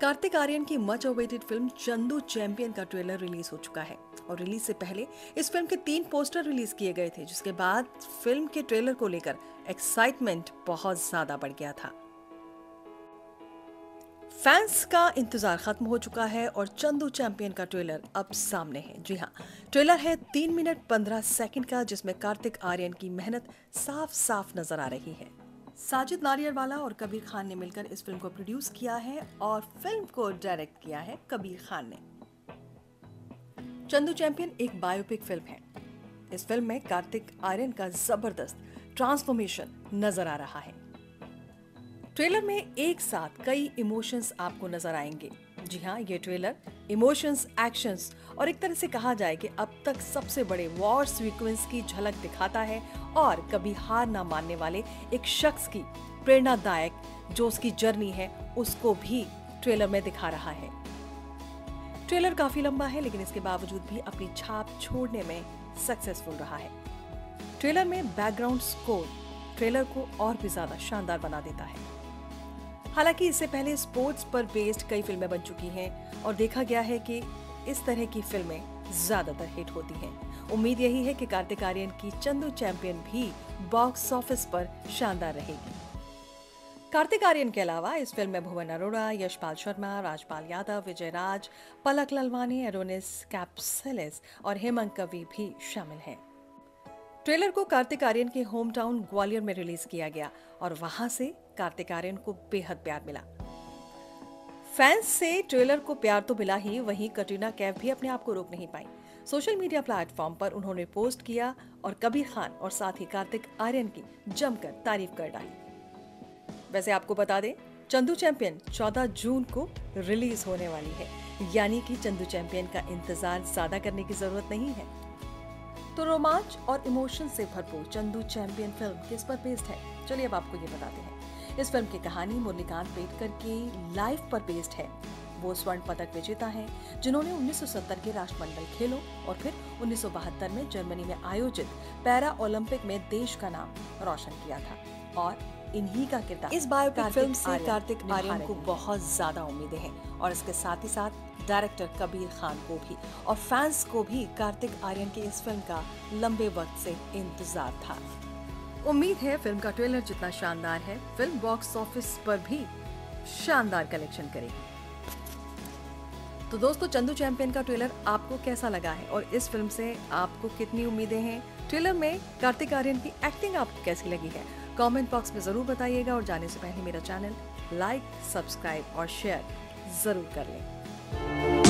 कार्तिक आर्यन की much awaited film Chandu Champion का trailer release हो चुका है और रिलीज से पहले इस फिल्म के 3 पोस्टर रिलीज किए गए थे, जिसके बाद फिल्म के ट्रेलर को लेकर एक्साइटमेंट बहुत ज्यादा बढ़ गया था। फैंस का इंतजार खत्म हो चुका है और चंदू चैंपियन का ट्रेलर अब सामने है। जी हाँ, ट्रेलर है 3 मिनट 15 सेकंड का, जिसमें कार्तिक आर्यन की मेहनत साफ साफ नजर आ रही है। साजिद नाडियाडवाला और कबीर खान ने मिलकर इस फिल्म को प्रोड्यूस किया है और फिल्म को डायरेक्ट किया है कबीर खान ने। चंदू चैंपियन एक बायोपिक फिल्म है। इस फिल्म में कार्तिक आर्यन का जबरदस्त ट्रांसफॉर्मेशन नजर आ रहा है। ट्रेलर में एक साथ कई इमोशंस आपको नजर आएंगे। जी हाँ, ये ट्रेलर इमोशंस, एक्शंस और एक तरह से कहा जाए कि अब तक सबसे बड़े वॉर सीक्वेंस की झलक दिखाता है और कभी हार ना मानने वाले एक शख्स की प्रेरणादायक जो उसकी जर्नी है उसको भी ट्रेलर में दिखा रहा है। ट्रेलर काफी लंबा है, लेकिन इसके बावजूद भी अपनी छाप छोड़ने में सक्सेसफुल रहा है। ट्रेलर में बैकग्राउंड स्कोर ट्रेलर को और भी ज्यादा शानदार बना देता है। हालांकि इससे पहले स्पोर्ट्स पर बेस्ड कई फिल्में बन चुकी हैं और देखा गया है कि इस तरह की फिल्में ज्यादातर हिट होती हैं। उम्मीद यही है कि कार्तिक आर्यन की चंदू चैंपियन भी बॉक्स ऑफिस पर शानदार रहेगी। कार्तिक आर्यन के अलावा इस फिल्म में भुवन अरोड़ा, यशपाल शर्मा, राजपाल यादव, विजय राज, पलक ललवानी, एरोनिस कैप्सेलिस और हेमंत कवि भी शामिल हैं। ट्रेलर को कार्तिक आर्यन के होम टाउन ग्वालियर में रिलीज किया गया और वहां से कार्तिक आर्यन को बेहद प्यार मिला। फैंस से ट्रेलर को प्यार तो मिला ही, वहीं कटरीना कैफ भी अपने आप को रोक नहीं पाई। सोशल मीडिया प्लेटफॉर्म पर उन्होंने पोस्ट किया और कबीर खान और साथ ही कार्तिक आर्यन की जमकर तारीफ कर डाली। वैसे आपको बता दें, चंदू चैंपियन 14 जून को रिलीज होने वाली है, यानी कि चंदू चैंपियन का इंतजार ज्यादा करने की जरूरत नहीं है। तो रोमांच और इमोशन से भरपूर चंदू चैंपियन फिल्म किस पर बेस्ड है, चलिए अब आपको ये बताते हैं। इस फिल्म की कहानी मुरलीकांत पेटकर की लाइफ पर बेस्ड है। वो स्वर्ण पदक विजेता हैं, जिन्होंने 1970 के राष्ट्रमंडल खेलों और फिर 1972 में जर्मनी में आयोजित पैरा ओलंपिक में देश का नाम रोशन किया था और इन्हीं का किरदार इस बायोपिक फिल्म से कार्तिक आर्यन को बहुत ज्यादा उम्मीदें हैं और इसके साथ ही साथ डायरेक्टर कबीर खान को भी और फैंस को भी कार्तिक आर्यन की इस फिल्म का लंबे वक्त से इंतजार था। उम्मीद है फिल्म का ट्रेलर जितना शानदार है, फिल्म बॉक्स ऑफिस पर भी शानदार कलेक्शन करेगी। तो दोस्तों, चंदू चैंपियन का ट्रेलर आपको कैसा लगा है और इस फिल्म से आपको कितनी उम्मीदें हैं? ट्रेलर में कार्तिक आर्यन की एक्टिंग आपको कैसी लगी है? कमेंट बॉक्स में जरूर बताइएगा और जाने से पहले मेरा चैनल लाइक, सब्सक्राइब और शेयर जरूर कर लें।